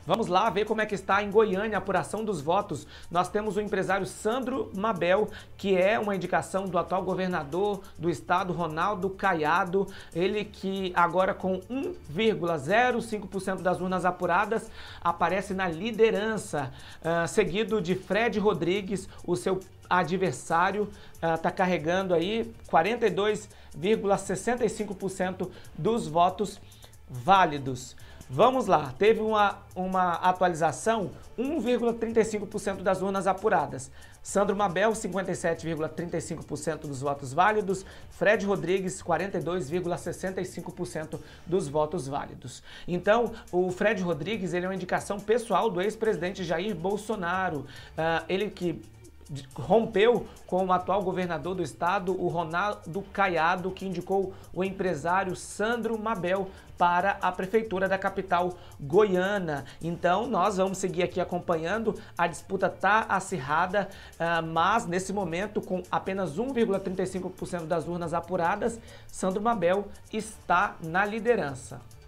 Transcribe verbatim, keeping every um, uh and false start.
Vamos lá ver como é que está em Goiânia a apuração dos votos. Nós temos o empresário Sandro Mabel, que é uma indicação do atual governador do estado, Ronaldo Caiado. Ele que agora com um vírgula zero cinco por cento das urnas apuradas aparece na liderança, uh, seguido de Fred Rodrigues, o seu adversário, está uh, carregando aí quarenta e dois vírgula sessenta e cinco por cento dos votos válidos. Vamos lá, teve uma, uma atualização, um vírgula trinta e cinco por cento das urnas apuradas. Sandro Mabel, cinquenta e sete vírgula trinta e cinco por cento dos votos válidos. Fred Rodrigues, quarenta e dois vírgula sessenta e cinco por cento dos votos válidos. Então, o Fred Rodrigues, ele é uma indicação pessoal do ex-presidente Jair Bolsonaro. Uh, ele que rompeu com o atual governador do estado, o Ronaldo Caiado, que indicou o empresário Sandro Mabel para a prefeitura da capital goiana. Então nós vamos seguir aqui acompanhando, a disputa tá acirrada, uh, mas nesse momento com apenas um vírgula trinta e cinco por cento das urnas apuradas, Sandro Mabel está na liderança.